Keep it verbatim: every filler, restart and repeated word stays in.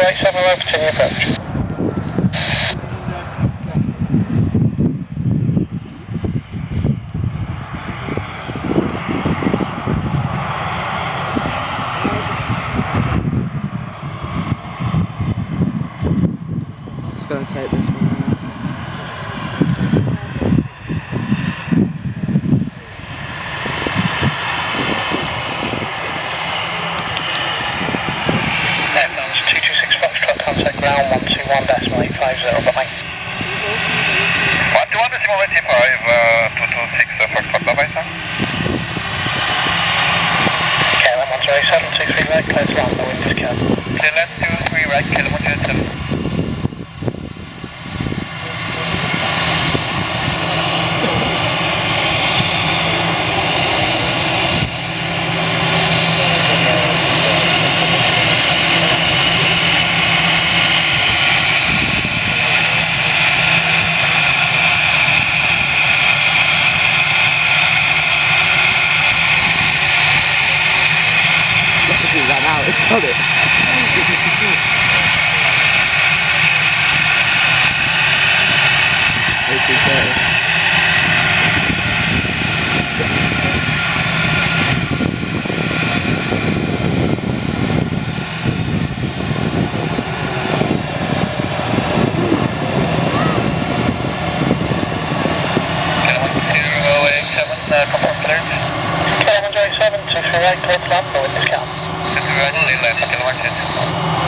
eight seven, we'll continue approach. Just going to take this one out. two two six Foxtrot, contact ground one two one decimal eight five zero, bye bye. one two one decimal eight five, uh, two two six Foxtrot, bye bye sir. K L M one zero seven two three right, clear to land, wind is clear. Clear left two three right, K L M one zero seven. That now, it's got it. eighteen thirty. Confirm clearance. K L M one zero seven two three right, clear to land, wind is calm. two three right, clear left, K L M one zero seven.